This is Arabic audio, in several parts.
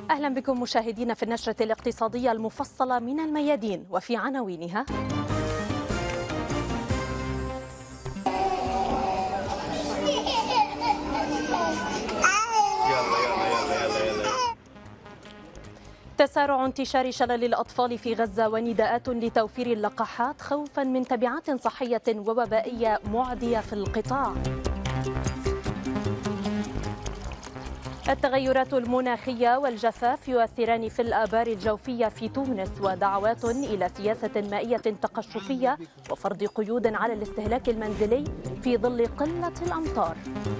أهلا بكم مشاهدينا في النشرة الاقتصادية المفصلة من الميادين وفي عناوينها: تسارع انتشار شلل الأطفال في غزة ونداءات لتوفير اللقاحات خوفا من تبعات صحية ووبائية معدية في القطاع. التغيرات المناخية والجفاف يؤثران في الآبار الجوفية في تونس، ودعوات إلى سياسة مائية تقشفية وفرض قيود على الاستهلاك المنزلي في ظل قلة الأمطار.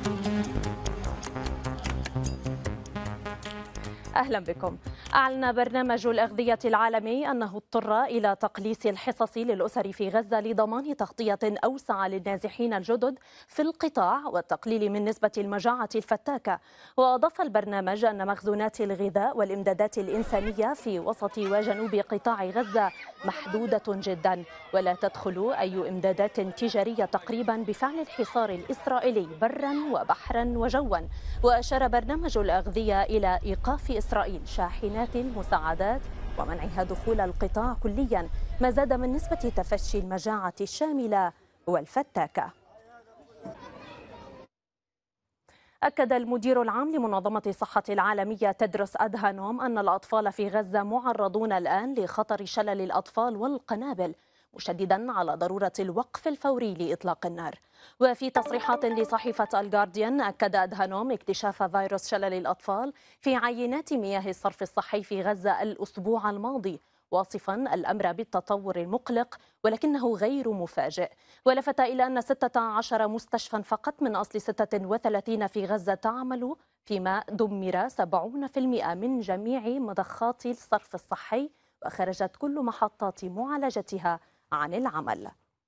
أهلا بكم. أعلن برنامج الأغذية العالمي أنه اضطر إلى تقليص الحصص للأسر في غزة لضمان تغطية أوسع للنازحين الجدد في القطاع والتقليل من نسبة المجاعة الفتاكة. وأضاف البرنامج أن مخزونات الغذاء والإمدادات الإنسانية في وسط وجنوب قطاع غزة محدودة جدا، ولا تدخل أي إمدادات تجارية تقريبا بفعل الحصار الإسرائيلي برا وبحرا وجوا. وأشار برنامج الأغذية إلى إيقاف إسرائيل شاحنات المساعدات ومنعها دخول القطاع كليا، ما زاد من نسبة تفشي المجاعة الشاملة والفتاكة. أكد المدير العام لمنظمة الصحة العالمية تدرس أدهانوم أن الأطفال في غزة معرضون الآن لخطر شلل الأطفال والقنابل، مشددا على ضرورة الوقف الفوري لإطلاق النار. وفي تصريحات لصحيفة الجارديان أكد أدهانوم اكتشاف فيروس شلل الأطفال في عينات مياه الصرف الصحي في غزة الأسبوع الماضي، واصفا الأمر بالتطور المقلق ولكنه غير مفاجئ. ولفت إلى أن 16 مستشفى فقط من أصل 36 في غزة تعمل، فيما دمر 70% من جميع مضخات الصرف الصحي، وخرجت كل محطات معالجتها عن العمل.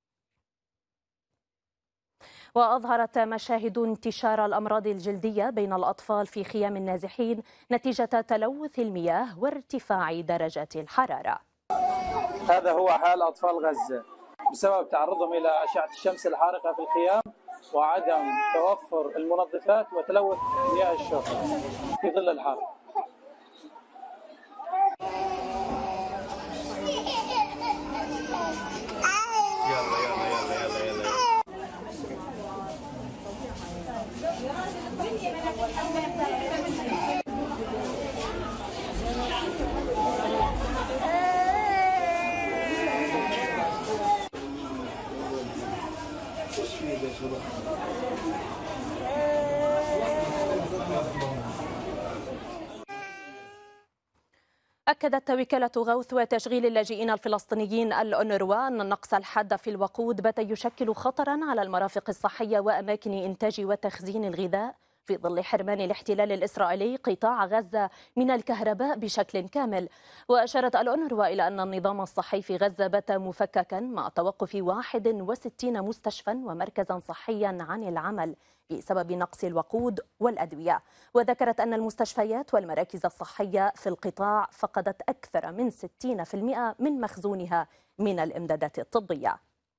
وأظهرت مشاهد انتشار الأمراض الجلدية بين الأطفال في خيام النازحين نتيجة تلوث المياه وارتفاع درجات الحرارة. هذا هو حال أطفال غزة بسبب تعرضهم إلى أشعة الشمس الحارقة في الخيام وعدم توفر المنظفات وتلوث مياه الشرب في ظل الحر. أكدت وكالة غوث وتشغيل اللاجئين الفلسطينيين الأونروا أن النقص الحاد في الوقود بات يشكل خطرا على المرافق الصحية وأماكن إنتاج وتخزين الغذاء في ظل حرمان الاحتلال الإسرائيلي قطاع غزة من الكهرباء بشكل كامل. وأشارت الأونروا إلى أن النظام الصحي في غزة بات مفككا مع توقف 61 مستشفى ومركزا صحيا عن العمل بسبب نقص الوقود والأدوية. وذكرت أن المستشفيات والمراكز الصحية في القطاع فقدت أكثر من 60% من مخزونها من الإمدادات الطبية.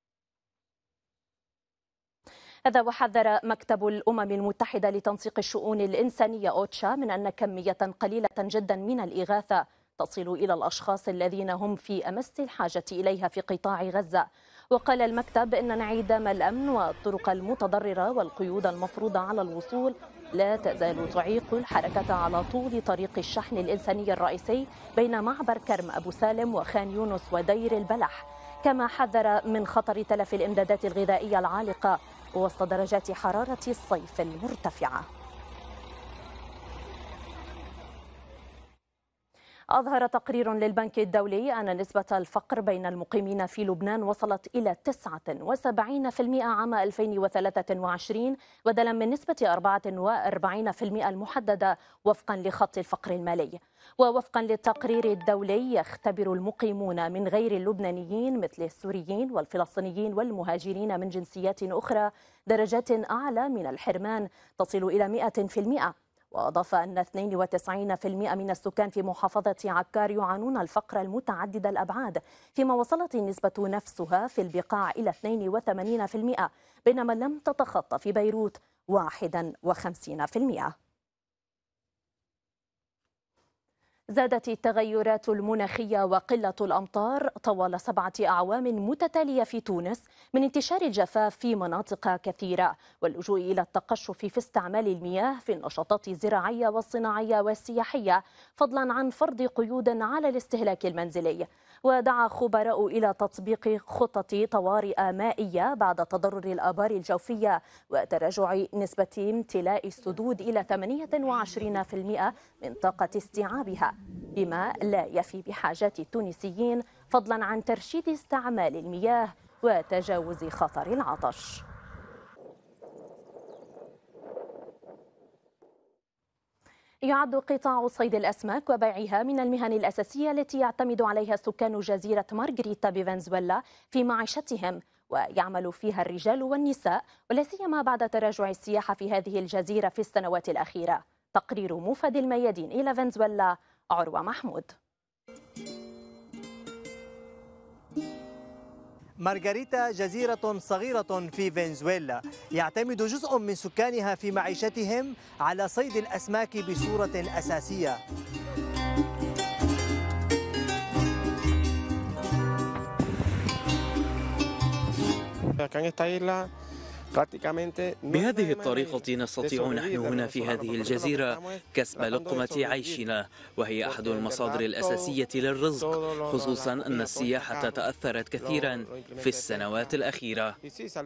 هذا وحذر مكتب الأمم المتحدة لتنسيق الشؤون الإنسانية أوتشا من أن كمية قليلة جدا من الإغاثة تصل إلى الأشخاص الذين هم في أمس الحاجة إليها في قطاع غزة. وقال المكتب إن انعدام الأمن والطرق المتضررة والقيود المفروضة على الوصول لا تزال تعيق الحركة على طول طريق الشحن الإنساني الرئيسي بين معبر كرم أبو سالم وخان يونس ودير البلح. كما حذر من خطر تلف الإمدادات الغذائية العالقة وسط درجات حرارة الصيف المرتفعة. أظهر تقرير للبنك الدولي أن نسبة الفقر بين المقيمين في لبنان وصلت إلى 79% عام 2023، بدلا من نسبة 44% المحددة وفقا لخط الفقر المالي. ووفقا للتقرير الدولي يختبر المقيمون من غير اللبنانيين مثل السوريين والفلسطينيين والمهاجرين من جنسيات أخرى درجات أعلى من الحرمان تصل إلى 100%. وأضاف أن 92% من السكان في محافظة عكار يعانون الفقر المتعدد الأبعاد، فيما وصلت النسبة نفسها في البقاع إلى 82%، بينما لم تتخطى في بيروت 51%. زادت التغيرات المناخية وقلة الأمطار طوال 7 أعوام متتالية في تونس من انتشار الجفاف في مناطق كثيرة واللجوء إلى التقشف في استعمال المياه في النشاطات الزراعية والصناعية والسياحية، فضلا عن فرض قيود على الاستهلاك المنزلي. ودعا خبراء إلى تطبيق خطط طوارئ مائية بعد تضرر الآبار الجوفية وتراجع نسبة امتلاء السدود إلى 28% من طاقة استيعابها، بما لا يفي بحاجات التونسيين، فضلا عن ترشيد استعمال المياه وتجاوز خطر العطش. يعد قطاع صيد الأسماك وبيعها من المهن الأساسية التي يعتمد عليها سكان جزيرة مارغريتا بفنزويلا في معيشتهم، ويعمل فيها الرجال والنساء، ولا سيما بعد تراجع السياحة في هذه الجزيرة في السنوات الأخيرة. تقرير موفد الميادين إلى فنزويلا، عروة محمود. مارغريتا جزيرة صغيرة في فنزويلا يعتمد جزء من سكانها في معيشتهم على صيد الأسماك بصورة أساسية. بهذه الطريقة نستطيع نحن هنا في هذه الجزيرة كسب لقمة عيشنا، وهي أحد المصادر الأساسية للرزق، خصوصا أن السياحة تأثرت كثيرا في السنوات الأخيرة.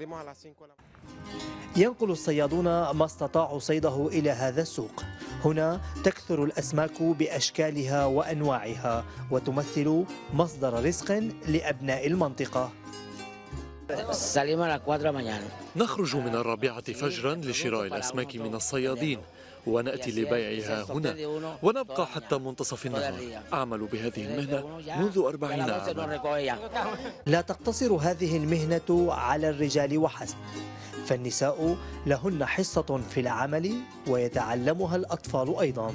ينقل الصيادون ما استطاعوا صيده إلى هذا السوق. هنا تكثر الأسماك بأشكالها وأنواعها وتمثل مصدر رزق لأبناء المنطقة. نخرج من 4 فجرا لشراء الأسماك من الصيادين ونأتي لبيعها هنا ونبقى حتى منتصف النهار. أعمل بهذه المهنة منذ 40 عاما. لا تقتصر هذه المهنة على الرجال وحسب، فالنساء لهن حصة في العمل ويتعلمها الأطفال أيضا.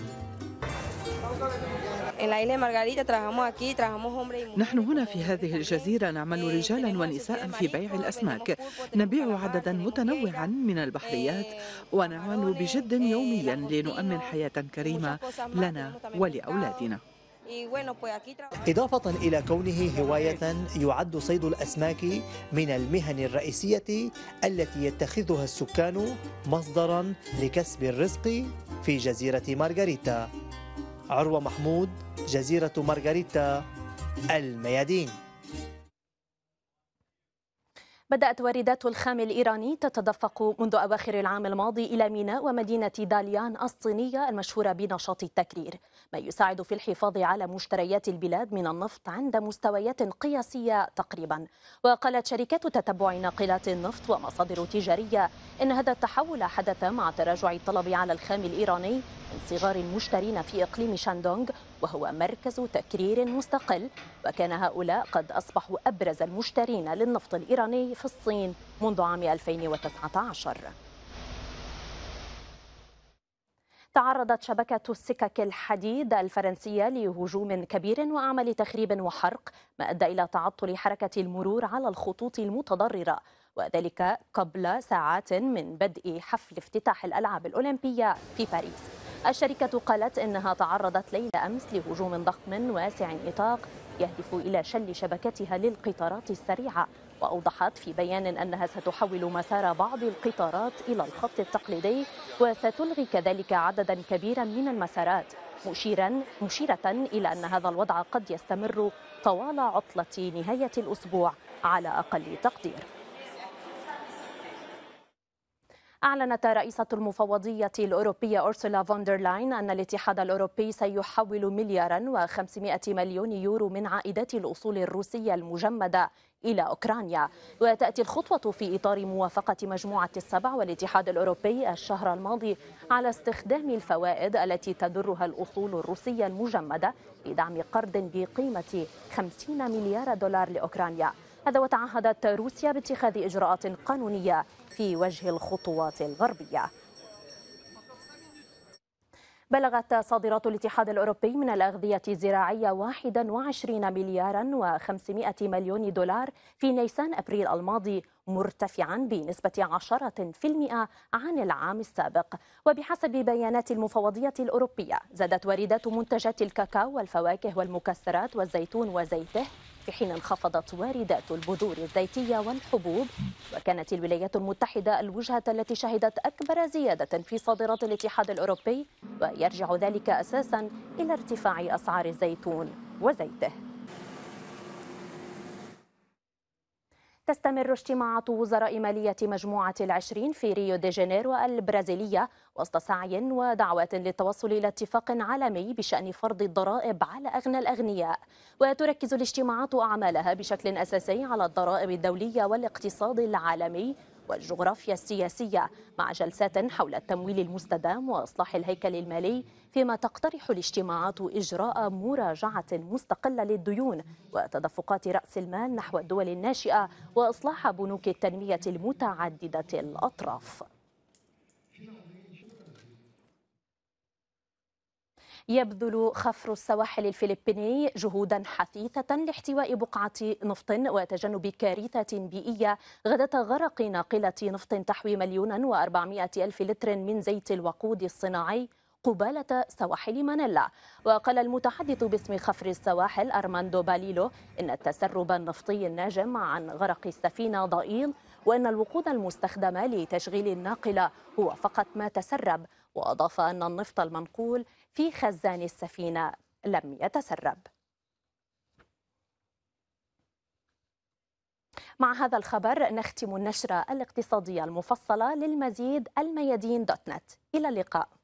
نحن هنا في هذه الجزيرة نعمل رجالا ونساء في بيع الأسماك، نبيع عددا متنوعا من البحريات ونعمل بجد يوميا لنؤمن حياة كريمة لنا ولأولادنا. إضافة إلى كونه هواية، يعد صيد الأسماك من المهن الرئيسية التي يتخذها السكان مصدرا لكسب الرزق في جزيرة مارغريتا. عروة محمود، جزيرة مارغريتا، الميادين. بدأت واردات الخام الإيراني تتدفق منذ أواخر العام الماضي إلى ميناء ومدينة داليان الصينية المشهورة بنشاط التكرير، ما يساعد في الحفاظ على مشتريات البلاد من النفط عند مستويات قياسية تقريبا. وقالت شركات تتبع ناقلات النفط ومصادر تجارية إن هذا التحول حدث مع تراجع الطلب على الخام الإيراني من صغار المشترين في إقليم شاندونغ، وهو مركز تكرير مستقل، وكان هؤلاء قد أصبحوا أبرز المشترين للنفط الإيراني في الصين منذ عام 2019. تعرضت شبكة السكك الحديد الفرنسية لهجوم كبير وأعمال تخريب وحرق، ما أدى إلى تعطل حركة المرور على الخطوط المتضررة، وذلك قبل ساعات من بدء حفل افتتاح الألعاب الأولمبية في باريس. الشركة قالت إنها تعرضت ليلة أمس لهجوم ضخم واسع النطاق يهدف إلى شل شبكتها للقطارات السريعة، وأوضحت في بيان أنها ستحول مسار بعض القطارات إلى الخط التقليدي وستلغي كذلك عددا كبيرا من المسارات، مشيرة إلى أن هذا الوضع قد يستمر طوال عطلة نهاية الأسبوع على أقل تقدير. أعلنت رئيسة المفوضية الأوروبية أورسولا فون لاين أن الاتحاد الأوروبي سيحول 1,500,000,000 يورو من عائدات الأصول الروسية المجمدة إلى أوكرانيا، وتأتي الخطوة في إطار موافقة مجموعة ال7 والاتحاد الأوروبي الشهر الماضي على استخدام الفوائد التي تدرها الأصول الروسية المجمدة لدعم قرض بقيمة 50 مليار دولار لأوكرانيا. هذا وتعهدت روسيا باتخاذ إجراءات قانونية في وجه الخطوات الغربية. بلغت صادرات الاتحاد الأوروبي من الأغذية الزراعية 21 مليارا و500 مليون دولار في نيسان أبريل الماضي، مرتفعا بنسبة 10% عن العام السابق. وبحسب بيانات المفوضية الأوروبية، زادت واردات منتجات الكاكاو والفواكه والمكسرات والزيتون وزيته، في حين انخفضت واردات البذور الزيتية والحبوب. وكانت الولايات المتحدة الوجهة التي شهدت أكبر زيادة في صادرات الاتحاد الأوروبي، ويرجع ذلك أساسا إلى ارتفاع أسعار الزيتون وزيته. تستمر اجتماعات وزراء مالية مجموعة ال20 في ريو دي جانيرو البرازيلية وسط سعي ودعوات للتوصل إلى اتفاق عالمي بشأن فرض الضرائب على أغنى الأغنياء. وتركز الاجتماعات أعمالها بشكل أساسي على الضرائب الدولية والاقتصاد العالمي والجغرافيا السياسية، مع جلسات حول التمويل المستدام وإصلاح الهيكل المالي، فيما تقترح الاجتماعات إجراء مراجعة مستقلة للديون وتدفقات رأس المال نحو الدول الناشئة وإصلاح بنوك التنمية المتعددة الأطراف. يبذل خفر السواحل الفلبيني جهودا حثيثة لاحتواء بقعة نفط وتجنب كارثة بيئية غداة غرق ناقلة نفط تحوي 1,400,000 لتر من زيت الوقود الصناعي قبالة سواحل مانيلا. وقال المتحدث باسم خفر السواحل أرماندو باليلو إن التسرب النفطي الناجم عن غرق السفينة ضئيل، وأن الوقود المستخدم لتشغيل الناقلة هو فقط ما تسرب. وأضاف أن النفط المنقول في خزان السفينة لم يتسرب. مع هذا الخبر نختم النشرة الاقتصادية المفصلة. للمزيد الميادين.net. إلى اللقاء.